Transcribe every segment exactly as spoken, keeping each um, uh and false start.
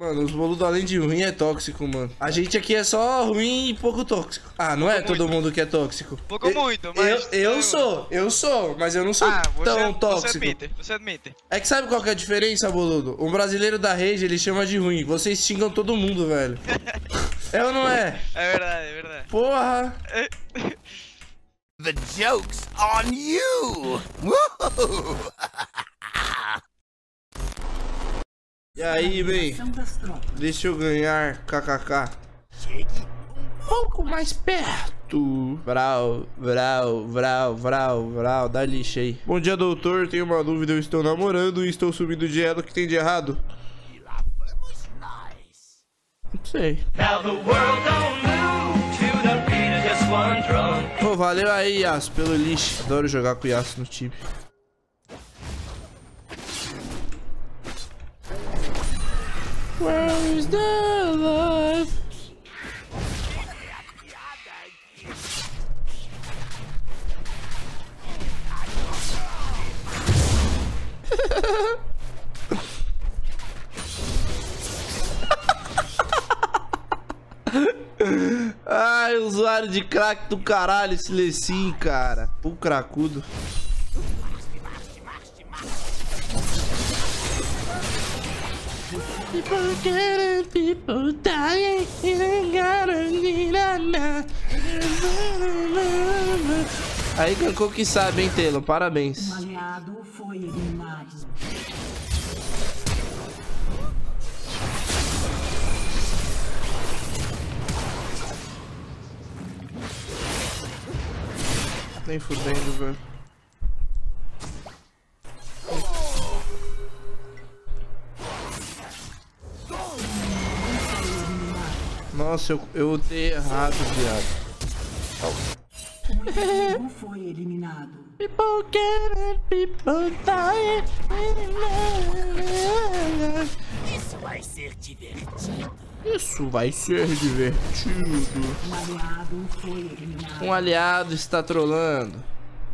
Mano, os boludos além de ruim é tóxico, mano. A gente aqui é só ruim e pouco tóxico. Ah, não é Pouco todo muito. mundo que é tóxico. Pouco Eu- muito, mas... Eu, eu sou, eu sou, mas eu não sou Ah, você, tão você tóxico. admite, você admite. É que sabe qual que é a diferença, boludo? Um brasileiro da rede, ele chama de ruim. Vocês xingam todo mundo, velho. É ou não é? É verdade, é verdade. Porra! The joke's on you! Woo! E aí, bem? Deixa eu ganhar, kkk. Um pouco mais perto. Vral, vral, vral, vral, vral. Dá lixa aí. Bom dia, doutor. Tenho uma dúvida. Eu estou namorando e estou subindo de elo. O que tem de errado? E lá vamos nós. Não sei. Now the world don't move to the beat of just one drum. Pô, valeu aí, Yasuo, pelo lixo. Adoro jogar com o Yasuo no time. Where is the love? Ai, usuário de crack do caralho, esse Lecim, cara. O cracudo. People getting, people dying, you gotta need a na- Aí gancou que sabe, hein, Telo? Parabéns. Um aliado foi eliminado. Nem fudendo, velho. Nossa, eu, eu dei errado, viado. Um inimigo foi eliminado. People getting, people dying. Isso vai ser divertido. Isso vai ser divertido. Um aliado foi eliminado. Um aliado está trolando.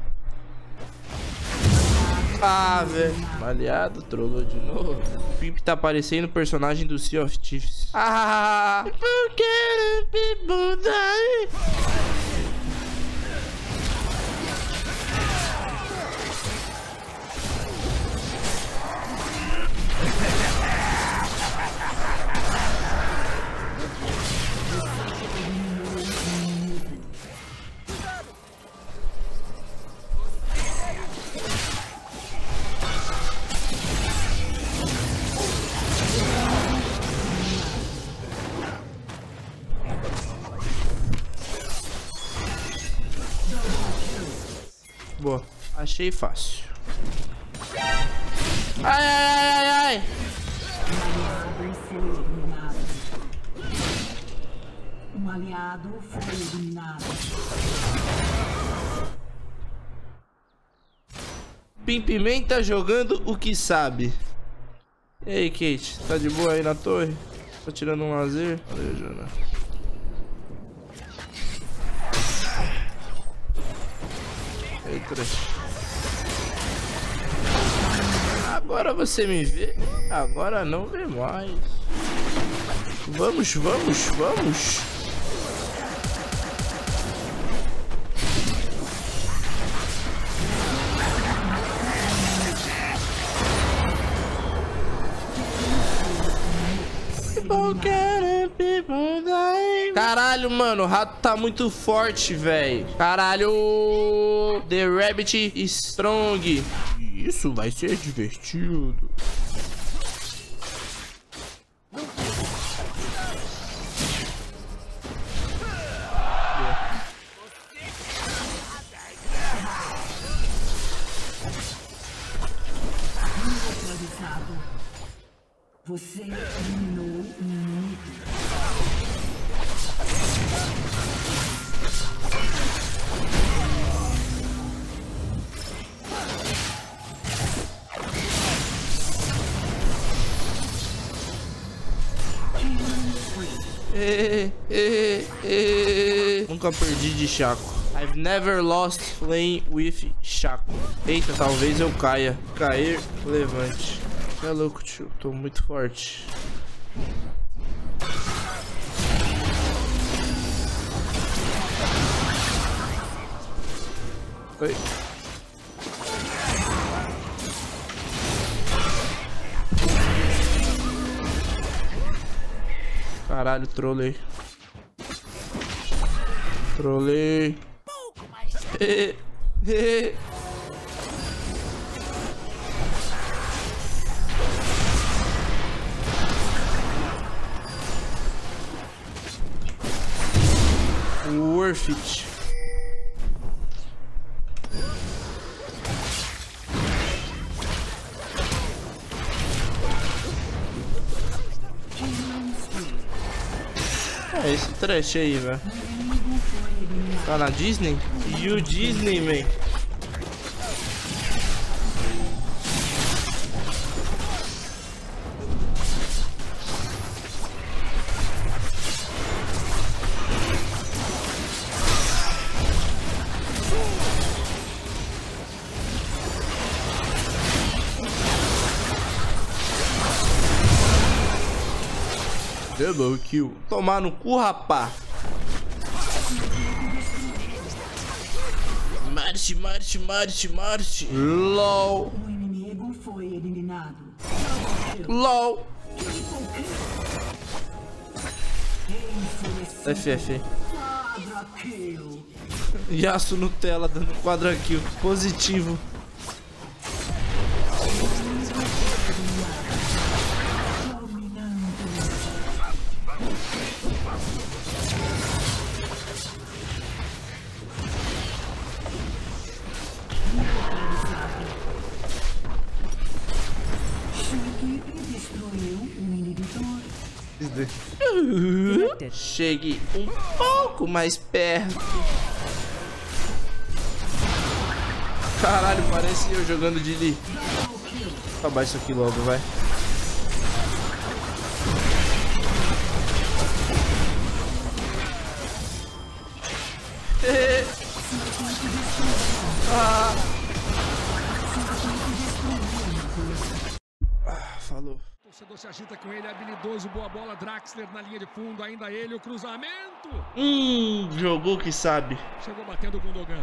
Ah, velho. Um aliado trollou de novo. O Pimp tá parecendo o personagem do Sea of Thieves. Ah, people getting, people dying. Boa, achei fácil. Ai, ai, ai, ai, ai. Um aliado foi eliminado. Um aliado foi eliminado. Pimpimenta jogando o que sabe. E aí, Kate, tá de boa aí na torre? Tá tirando um lazer? Valeu, Jana. Eita. Agora você me vê, agora não vê mais. Vamos, vamos, vamos. Caralho, mano, o rato tá muito forte, velho. Caralho. The Rabbit Strong. Isso vai ser divertido. Você eliminou um inimigo. E, e, e. Nunca perdi de Chaco. I've never lost playing with Chaco. Eita, talvez eu caia. Cair, levante. É louco, tio. Tô muito forte. Oi. Caralho, trolei. Trolei. E, e. Worth it. É esse trash aí, velho. Tá na Disney? E o Disney, man. Double kill. Tomar no cu, rapá. Marche, marche, marche, marche. LOL. O inimigo foi eliminado. LOL. F F. Quadra kill. Yasuo Nutella dando quadra kill. Positivo. Chegue um pouco mais perto. Caralho, parece eu jogando de Lee. Acabar isso aqui logo, vai. ah. ah, falou. O torcedor se agita com ele, é habilidoso, boa bola, Draxler na linha de fundo, ainda ele, o cruzamento. Hum, jogou que sabe. Chegou batendo com o Dogan.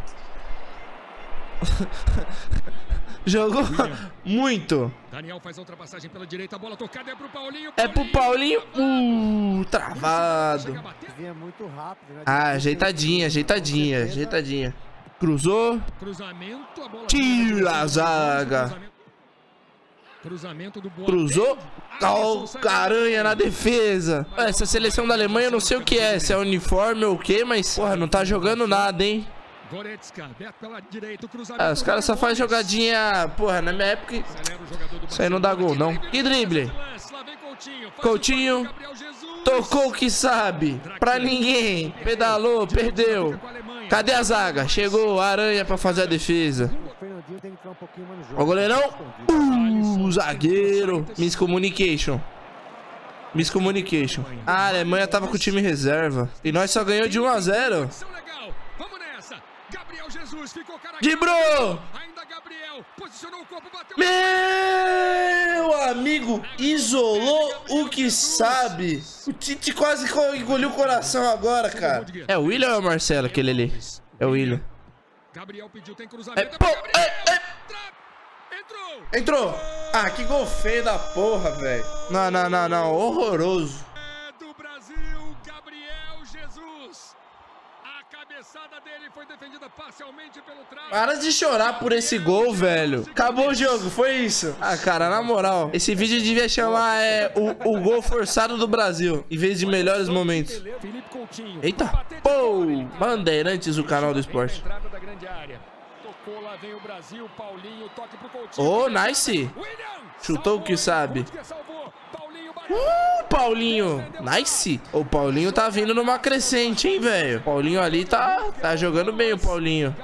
Jogou muito. Daniel faz a ultrapassagem pela direita, a bola tocada é pro Paulinho. É pro Paulinho. Uh, travado. Ah, ajeitadinha, ajeitadinha, ajeitadinha. Cruzou. Cruzamento, a bola tira a zaga. Cruzamento do Boa. Cruzou. Oh, caranha na defesa. Essa seleção da Alemanha eu não sei o que é. Se é uniforme ou o que, mas porra, não tá jogando nada, hein? Goretzka, aberto pela direita, o cruzamento. Ah, os caras só fazem jogadinha. Porra, na minha época isso aí não dá gol, não. Que drible. Coutinho tocou o que sabe. Pra ninguém. Pedalou, perdeu. Cadê a zaga? Chegou a Aranha pra fazer a defesa. O goleirão. Uh, zagueiro. Miscommunication. Miscommunication. A Alemanha tava com o time reserva. E nós só ganhou de um a zero. Dibrou! Meu amigo, isolou o que sabe. O Tite quase engoliu o coração agora, cara. É o William ou é o Marcelo, aquele ali? É o William. É, pô, é, é. Entrou! Ah, que gol feio da porra, velho. Não, não, não, não. Horroroso. Do Brasil, Gabriel Jesus. A cabeçada dele foi defendida parcialmente pelo trás. Para de chorar por esse gol, velho. Acabou o jogo, foi isso. Ah, cara, na moral, esse vídeo devia chamar é, o, o gol forçado do Brasil, em vez de melhores momentos. Eita, pô! Bandeirantes, o canal do esporte. Oh, nice. Chutou o que sabe. Uh, Paulinho. Nice. O Paulinho tá vindo numa crescente, hein, velho. Paulinho ali tá, tá jogando bem, o Paulinho.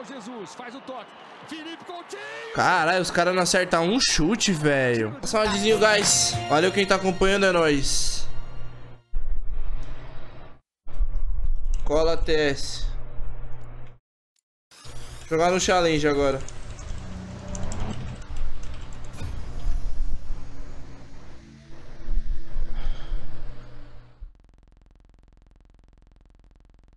Caralho, os caras não acertam um chute, velho. Saudezinho, guys. Valeu quem tá acompanhando, é nóis. Cola T S. Jogar no challenge agora.